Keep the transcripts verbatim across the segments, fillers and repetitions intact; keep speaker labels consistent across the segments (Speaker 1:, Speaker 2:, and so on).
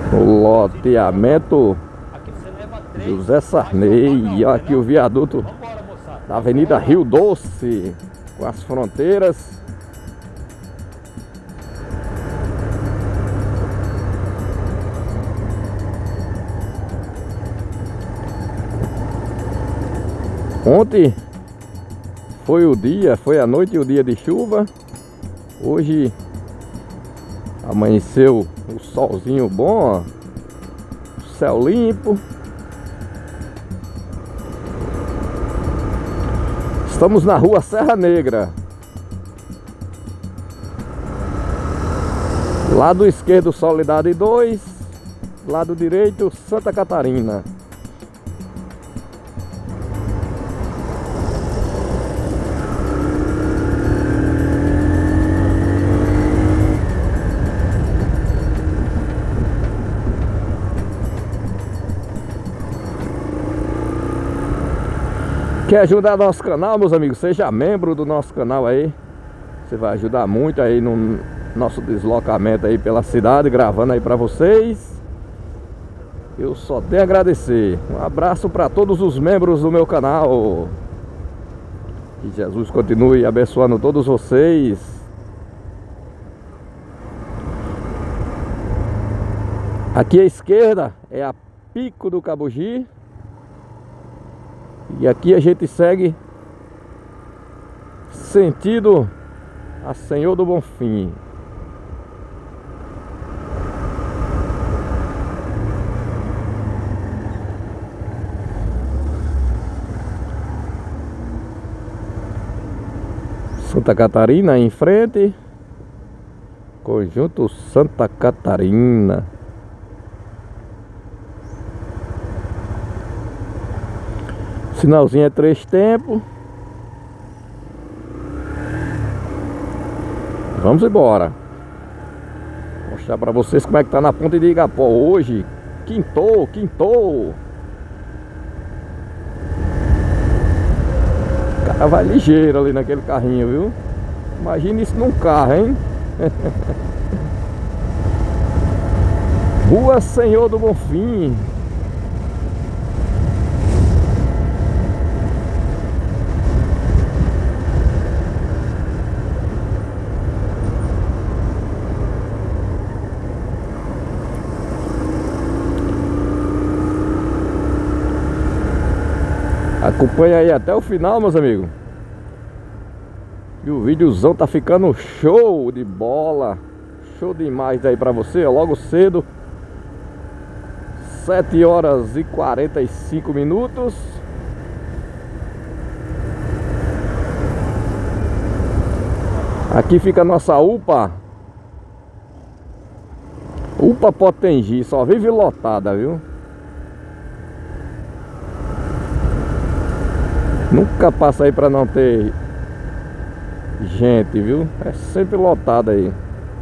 Speaker 1: O loteamento José Sarney. E aqui o viaduto da Avenida Rio Doce, com as fronteiras. Ontem foi o dia, foi a noite e o dia de chuva. Hoje amanheceu o solzinho bom, ó. Céu limpo. Estamos na rua Serra Negra. Lado esquerdo Soledade dois, lado direito Santa Catarina. Quer ajudar nosso canal, meus amigos? Seja membro do nosso canal aí. Você vai ajudar muito aí no nosso deslocamento aí pela cidade, gravando aí pra vocês. Eu só tenho a agradecer. Um abraço para todos os membros do meu canal. Que Jesus continue abençoando todos vocês. Aqui à esquerda é a Pico do Cabugi. E aqui a gente segue sentido a Senhor do Bonfim. Santa Catarina em frente. Conjunto Santa Catarina. Sinalzinho é três tempos. Vamos embora. Vou mostrar pra vocês como é que tá na ponte de Igapó hoje. Quintou, quintou. O cara vai ligeiro ali naquele carrinho, viu? Imagina isso num carro, hein? Rua Senhor do Bonfim. Acompanha aí até o final, meus amigos. E o videozão tá ficando show de bola. Show de imagens aí pra você, ó, logo cedo. sete horas e quarenta e cinco minutos. Aqui fica a nossa UPA. UPA Potengi, só vive lotada, viu? Nunca passa aí pra não ter gente, viu? É sempre lotado aí.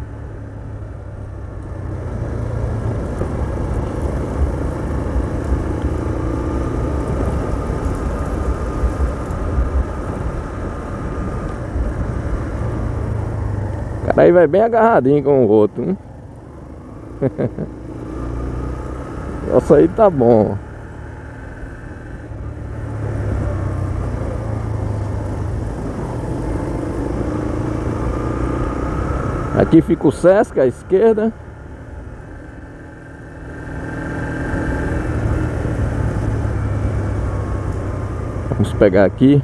Speaker 1: O cara aí vai bem agarradinho com o outro, hein? Nossa, aí tá bom. Aqui fica o Sesc à esquerda. Vamos pegar aqui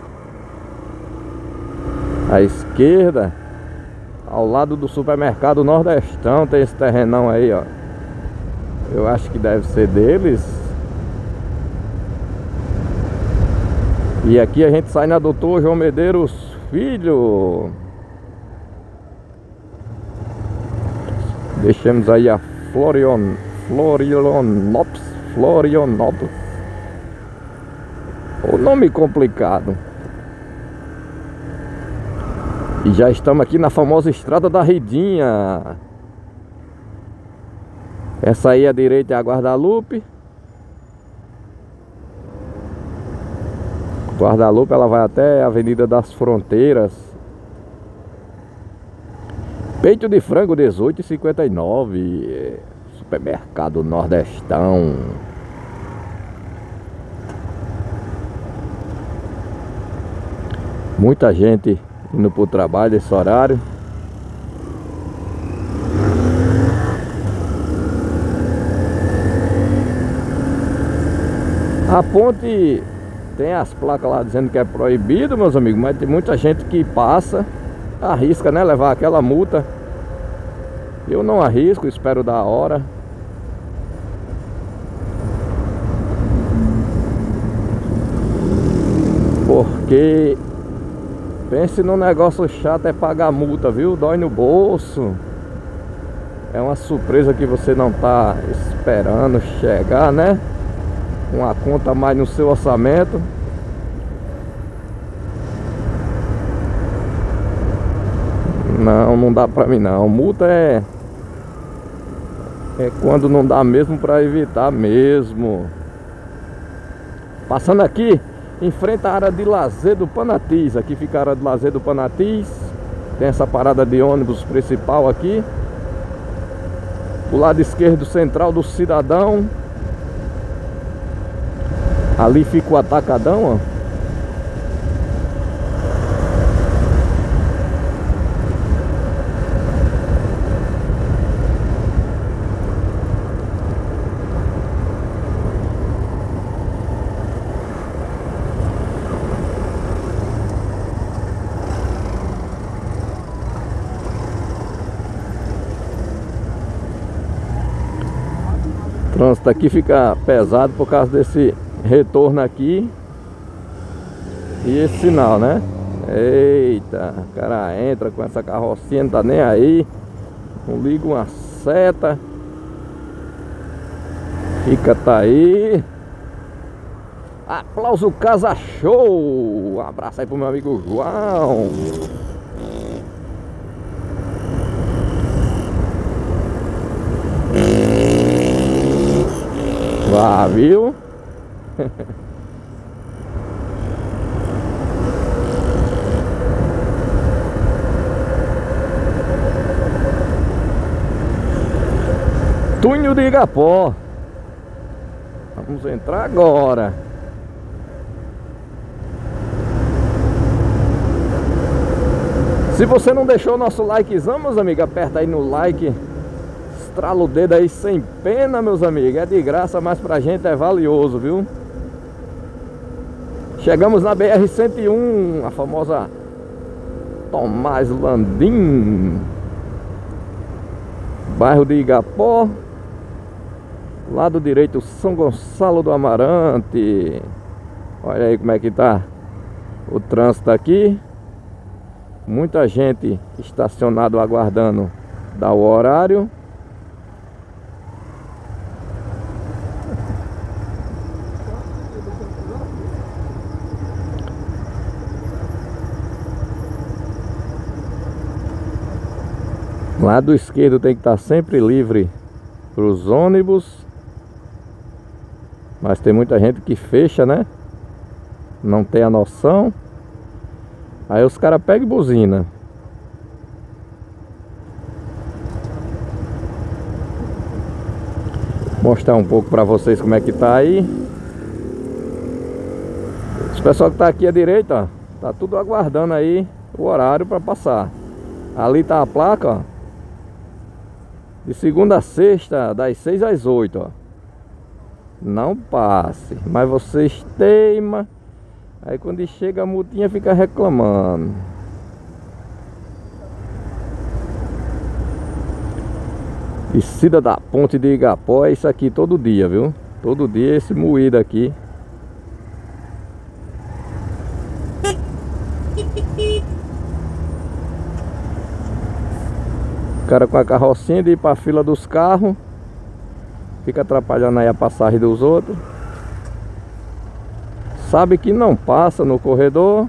Speaker 1: à esquerda, ao lado do supermercado Nordestão. Tem esse terrenão aí, ó. Eu acho que deve ser deles. E aqui a gente sai na Doutor João Medeiros Filho. Deixamos aí a Florion, Florianópolis, Florianópolis. O nome complicado. E já estamos aqui na famosa Estrada da Ridinha. Essa aí à direita é a Guadalupe. Guadalupe, ela vai até a Avenida das Fronteiras. Peito de frango dezoito e cinquenta e nove. Supermercado Nordestão. Muita gente indo para o trabalho esse horário. A ponte tem as placas lá dizendo que é proibido, meus amigos, mas tem muita gente que passa, arrisca, né, levar aquela multa. Eu não arrisco, espero da hora. Porque pense num negócio chato, é pagar multa, viu? Dói no bolso. É uma surpresa que você não tá esperando chegar, né? Uma conta a mais no seu orçamento. Não, não dá pra mim não. Multa é É quando não dá mesmo pra evitar mesmo. Passando aqui em frente à área de lazer do Panatiz. Aqui fica a área de lazer do Panatiz. Tem essa parada de ônibus principal aqui. Do lado esquerdo, central do Cidadão. Ali fica o Atacadão, ó. O trânsito aqui fica pesado por causa desse retorno aqui e esse sinal, né? Eita, o cara entra com essa carrocinha, não tá nem aí, não liga uma seta, fica, tá aí. Aplauso Casa Show, um abraço aí pro meu amigo João. Vá, viu? Túnel de Igapó. Vamos entrar agora. Se você não deixou o nosso likezão, meus amigos, aperta aí no like. Estrala o dedo aí sem pena, meus amigos. É de graça, mas pra gente é valioso, viu? Chegamos na B R cento e um, a famosa Tomás Landim, bairro de Igapó. Lado direito, São Gonçalo do Amarante. Olha aí como é que tá o trânsito aqui. Muita gente estacionado aguardando dar o horário. Lado esquerdo tem que estar sempre livre para os ônibus. Mas tem muita gente que fecha, né? Não tem a noção. Aí os caras pegam e buzina. Vou mostrar um pouco para vocês como é que tá aí. Os pessoal que tá aqui à direita, ó, tá tudo aguardando aí o horário para passar. Ali tá a placa, ó, de segunda a sexta, das seis às oito, ó. Não passe. Mas vocês teimam. Aí quando chega a multinha fica reclamando. Descida da ponte de Igapó é isso aqui todo dia, viu? Todo dia esse moído aqui. O cara com a carrocinha de ir pra fila dos carros, fica atrapalhando aí a passagem dos outros. Sabe que não passa no corredor.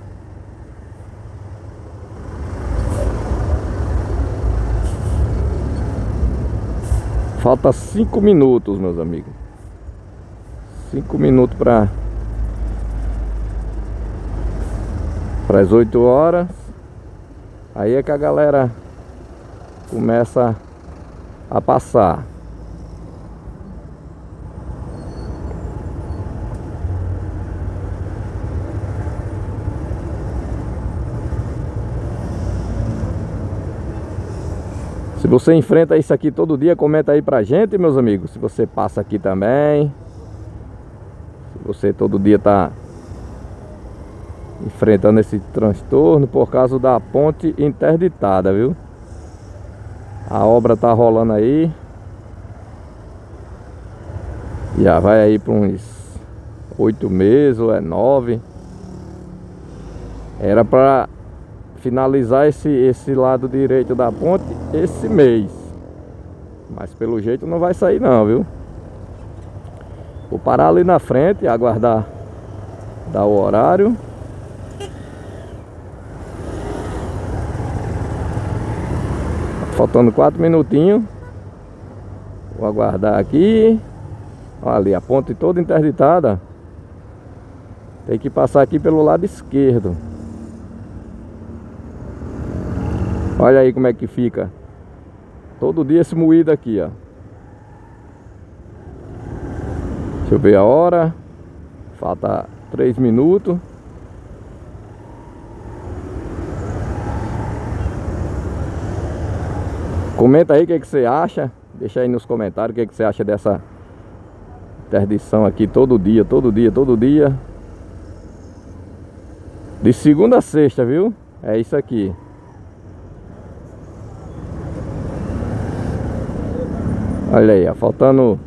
Speaker 1: Falta cinco minutos, meus amigos. Cinco minutos para para as oito horas. Aí é que a galera começa a passar. você enfrenta isso aqui todo dia, comenta aí pra gente, meus amigos. Se você passa aqui também, se você todo dia tá enfrentando esse transtorno por causa da ponte interditada, viu? A obra tá rolando aí. Já vai aí para uns oito meses ou é nove. Era para finalizar esse, esse lado direito da ponte esse mês, mas pelo jeito não vai sair não, viu? Vou parar ali na frente e aguardar dar o horário. Faltando quatro minutinhos. Vou aguardar aqui. Olha ali, a ponte toda interditada. Tem que passar aqui pelo lado esquerdo. Olha aí como é que fica. Todo dia esse moído aqui, ó. Deixa eu ver a hora. Falta três minutos. Comenta aí o que, é que você acha. Deixa aí nos comentários o que, é que você acha dessa interdição aqui todo dia, todo dia, todo dia. De segunda a sexta, viu? É isso aqui. Olha aí, ó, faltando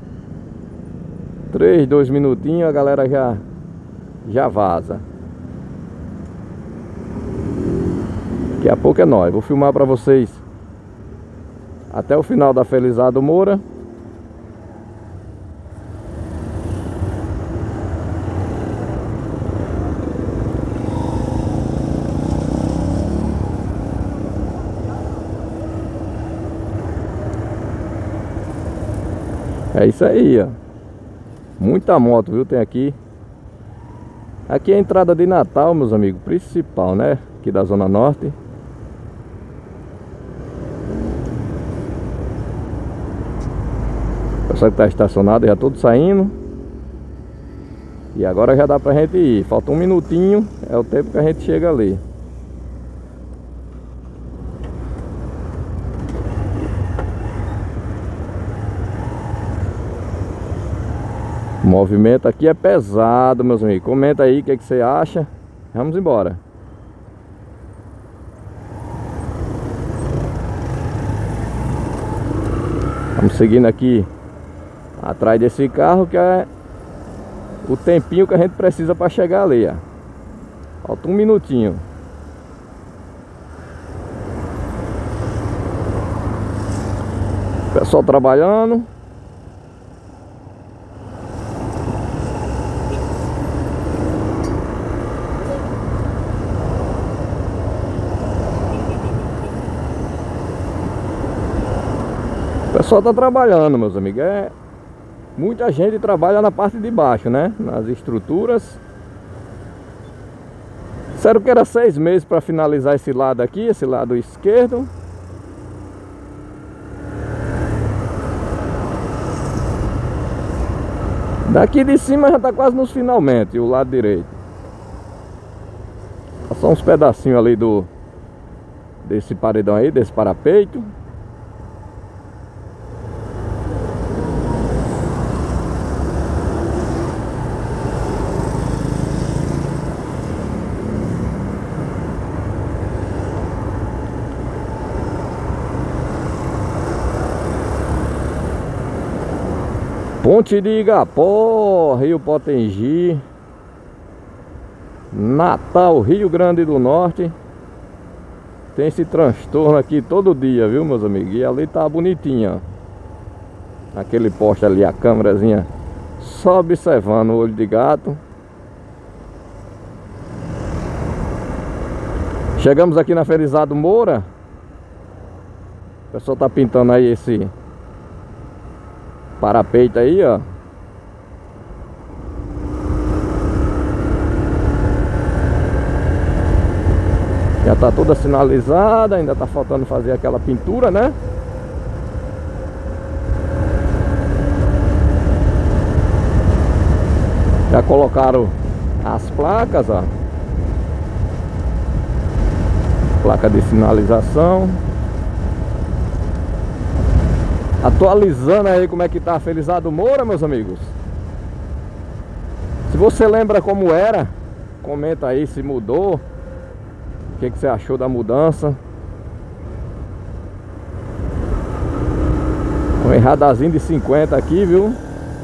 Speaker 1: três, dois minutinhos, a galera já já vaza. Daqui a pouco é nóis. Vou filmar pra vocês até o final da Felizardo Moura. É isso aí, ó. Muita moto, viu? Tem aqui. Aqui é a entrada de Natal, meus amigos. Principal, né? Aqui da Zona Norte. O pessoal que tá estacionado já todos saindo. E agora já dá pra gente ir. Falta um minutinho. É o tempo que a gente chega ali. O movimento aqui é pesado, meus amigos. Comenta aí o que, é que você acha. Vamos embora. Vamos seguindo aqui atrás desse carro, que é o tempinho que a gente precisa para chegar ali, ó. Falta um minutinho. Pessoal trabalhando. O pessoal tá trabalhando, meus amigos. É, muita gente trabalha na parte de baixo, né? Nas estruturas. Disseram que era seis meses para finalizar esse lado aqui, esse lado esquerdo. Daqui de cima já tá quase nos finalmente, o lado direito. Só uns pedacinhos ali do desse paredão aí, desse parapeito. Ponte de Igapó, Rio Potengi, Natal, Rio Grande do Norte. Tem esse transtorno aqui todo dia, viu, meus amigos? E ali tá bonitinha, ó. Aquele poste ali, a câmerazinha só observando o olho de gato. Chegamos aqui na Felizardo Moura. O pessoal tá pintando aí esse parapeito aí, ó. Já tá toda sinalizada, ainda tá faltando fazer aquela pintura, né? Já colocaram as placas, ó. Placa de sinalização. Atualizando aí como é que tá a Felizardo Moura, meus amigos. Se você lembra como era, comenta aí se mudou, o que, que você achou da mudança. Um radazinho de cinquenta aqui, viu?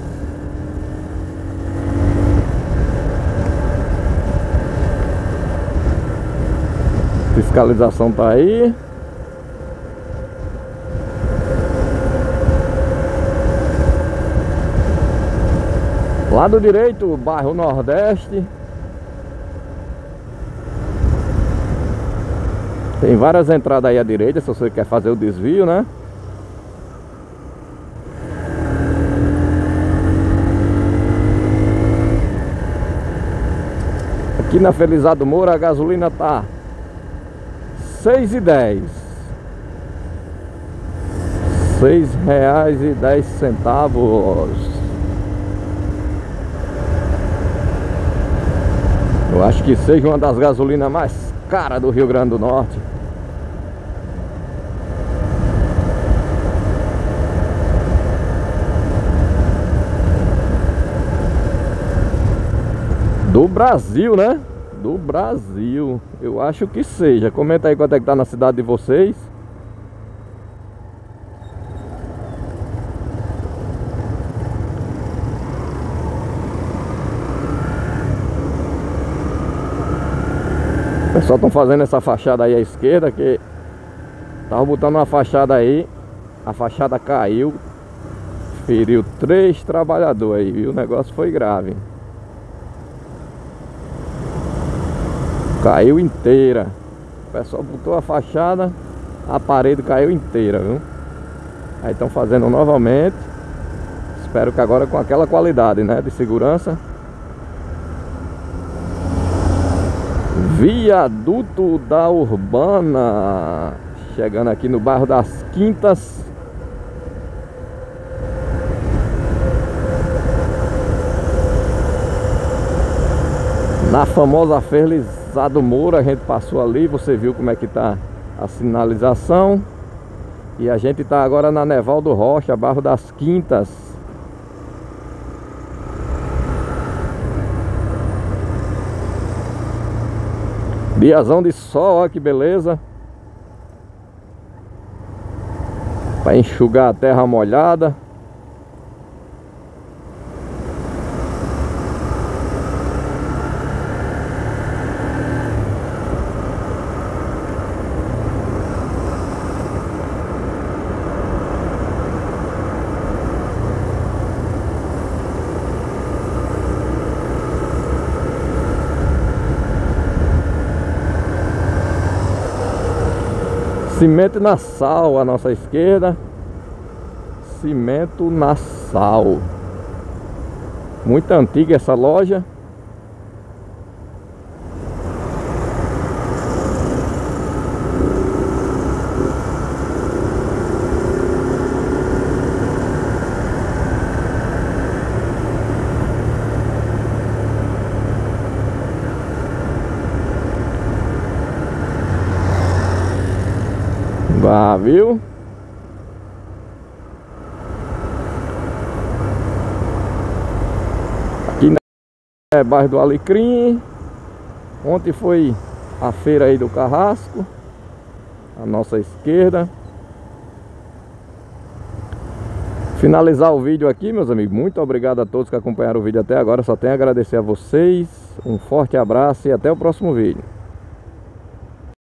Speaker 1: Fiscalização tá aí. Lado direito, bairro Nordeste. Tem várias entradas aí à direita, se você quer fazer o desvio, né? Aqui na Felizardo Moura a gasolina tá seis e dez. Seis reais e dez centavos. Eu acho que seja uma das gasolinas mais caras do Rio Grande do Norte. Do Brasil, né? Do Brasil. Eu acho que seja. Comenta aí quanto é que tá na cidade de vocês. O pessoal estão fazendo essa fachada aí à esquerda, que tava botando uma fachada aí, a fachada caiu, feriu três trabalhadores aí, viu? O negócio foi grave. Caiu inteira. O pessoal botou a fachada, a parede caiu inteira, viu? Aí estão fazendo novamente. Espero que agora com aquela qualidade, né, de segurança. Viaduto da Urbana, chegando aqui no bairro das Quintas. Na famosa Felizardo Moura, a gente passou ali, você viu como é que tá a sinalização. E a gente tá agora na Nevaldo Rocha, bairro das Quintas. Diazão de sol, ó que beleza. Para enxugar a terra molhada. Cimento Nassau à nossa esquerda. Cimento Nassau. Muito antiga essa loja. Vá, viu? Aqui é bairro do Alecrim. Ontem foi a feira aí do Carrasco, à nossa esquerda. Finalizar o vídeo aqui, meus amigos. Muito obrigado a todos que acompanharam o vídeo até agora. Só tenho a agradecer a vocês. Um forte abraço e até o próximo vídeo.